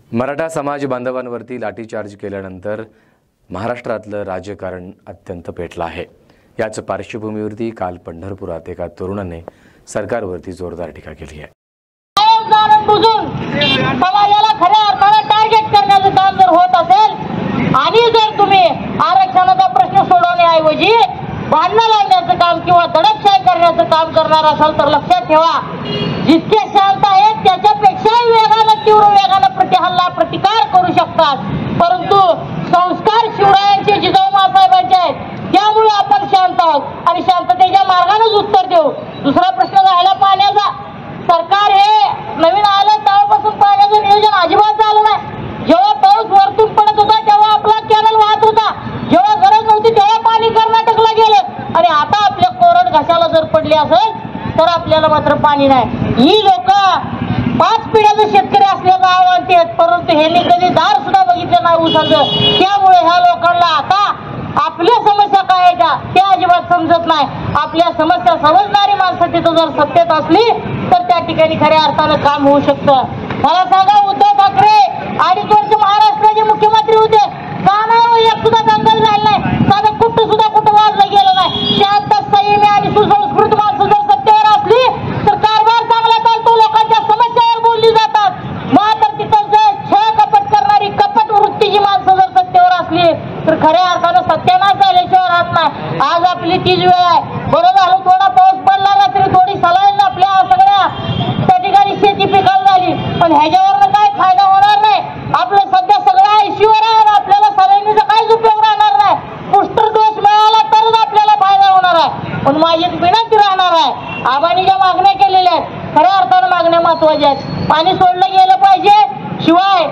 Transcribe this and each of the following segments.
मराठा समाज बांधवांवरती लाठीचार्ज केल्यानंतर महाराष्ट्रातलं राजकारण अत्यंत पेटलं आहे। याच पार्श्वभूमीवरती काल पंढरपुरात एका तरुणाने सरकारवरती जोरदार टीका केली आहे। समाजाला खऱ्या अर्थाने टार्गेट करण्याचं काम जर होत असेल आणि जर तुम्ही आरक्षणाचा प्रश्न सोडवण्याऐवजी भांडण लावण्याचं काम किंवा दडपशाही करण्याचं काम करणार असाल तर लक्षात ठेवा, जितके शांत आहेत त्याच्यापेक्षाही वेगानं तीव्र वेगानं प्रतिहल्ला प्रतिकार करू शकतात। परंतु संस्कार शिवरायांचे जिजाऊ माँसाहेबांचे आहेत, त्यामुळे आपण शांत आहोत आणि शांततेच्या मार्गानेच उत्तर देऊ। दुसरा प्रश्न राहिला पाण्याचा। सरकार हे नवीन आलं तेव्हापासून पाण्याचं नियोजन अजिबात झालं नाही। जेव्हा पाऊस वरतून पडत होता तेव्हा आपला कॅनल वाहत होता, जेव्हा गरज नव्हती तेव्हा पाणी कर्नाटकला गेलं आणि आता आपल्या कोरड घशाला जर पडली असेल तर आपल्याला मात्र पाणी नाही। ही लोक 5 पिढ्याचे शेतकरी असल्याचं आव्हान देत, परंतु ह्यांनी कधी दार सुद्धा बघितलं नाही ऊसाचं। त्यामुळे ह्या लोकांना आता आपल्या समस्या काय आहेत त्या अजिबात समजत नाही। आपल्या समस्या समजणारी माणसं तिथं जर सत्तेत असली तर त्या ठिकाणी खऱ्या अर्थानं काम होऊ शकतं। मला सांगा, उद्धव ठाकरे 2.5 वर्ष महाराष्ट्राचे मुख्यमंत्री होते, का नाही एक सुद्धा दंगल झाला नाही, साधं कुठं सुद्धा कुठं वाजलं गेलं नाही। शांत संयमी आणि सुसंस्कृत माणसं जर सत्तेवर असली तर कारभार चांगला चालतो, लोकांच्या समस्यावर बोलली जातात। मात्र तिथं जर छळ कपट करणारी कपट वृत्तीची माणसं जर सत्तेवर असली तर खऱ्या अर्थानं सत्यानाश झाल्याशिवाय राहत नाही। आज आपली तीच वेळ आहे। बरं झालं थोडा पाऊस पडला ना तरी थोडी सलाईन आपल्या सगळ्या त्या ठिकाणी शेती पिकाला झाली, पण ह्याच्यावरनं काय फायदा होणार नाही। आपलं सध्या सगळं आयशीवर आहे, आपल्याला सलाईनीचा काहीच उपयोग राहणार नाही। पुष्टर डोस मिळाला तरच आपल्याला फायदा होणार आहे। पण माझी विनंती राहणार आहे, आबांनी ज्या मागण्या केलेल्या आहेत खऱ्या अर्थानं मागण्या महत्वाच्या आहेत। पाणी सोडलं गेलं पाहिजे, शिवाय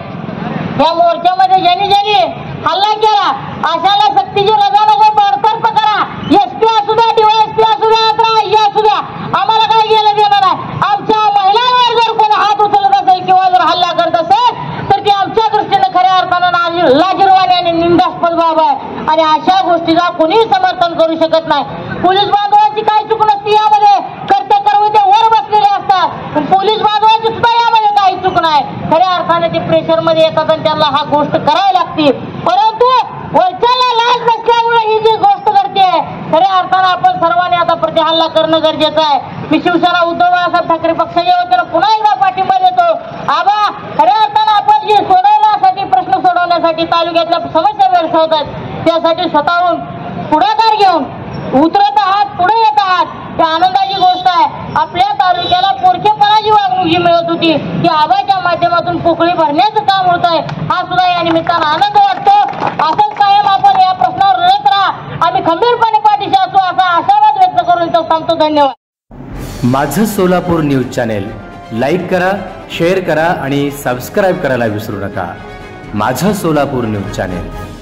या मोर्चामध्ये ज्यांनी हल्ला केला अशाला सक्तीची रजा नको, बडतर्फ करा। एसपी असू द्या, डीवायएसपी असू द्या, आई असू द्या, आम्हाला काय गेलं देणार नाही। आमच्या महिलांवर जर कोणी हात उचलत असेल किंवा जर हल्ला करत असेल तर ती आमच्या दृष्टीने खऱ्या अर्थानं लाजिरवाणी आणि निंदास्पद बाब आहे आणि अशा गोष्टीला कोणीही समर्थन करू शकत नाही। पोलीस बांधवांची काय चूक नसती यामध्ये, कर्ते करवते वर बसलेले असतात, पण पोलीस बांधवांची सुद्धा यामध्ये काही चूक नाही। खऱ्या अर्थाने ते प्रेशर मध्ये येतात आणि त्यांना हा गोष्ट करावी लागते, परंतु वरच्याला लाज नसल्यामुळे ही जी गोष्ट घडते खऱ्या अर्थानं आपण सर्वांनी आता प्रतिहल्ला करणं गरजेचं आहे। मी शिवसेना उद्धव बाळासाहेब ठाकरे पक्षाच्या वतीनं पुन्हा एकदा पाठिंबा देतो। आबा, खऱ्या अर्थानं आपण जे सोडवण्यासाठी प्रश्न सोडवण्यासाठी तालुक्यातल्या समस्या भेडसावत आहेत त्यासाठी स्वतःहून पुढाकार घेऊन उतरत आहात, पुढे येत आहात, ही आनंदाची गोष्ट आहे। आपल्या तालुक्याला पोरकेपणाची वागणूक जी मिळत होती ती आबाच्या माध्यमातून पोकळी भरण्याचं काम होत आहे, हा सुद्धा या निमित्तानं आनंद वाटतो। असंच कायम आपण या प्रश्नावर रडत राहा, आम्ही खंबीरपणे पाठीशी असू असा आशावाद व्यक्त करून इथं थांबतो। धन्यवाद। माझं सोलापूर न्यूज चॅनेल लाईक करा, शेअर करा आणि सबस्क्राईब करायला विसरू नका। माझं सोलापूर न्यूज चॅनेल।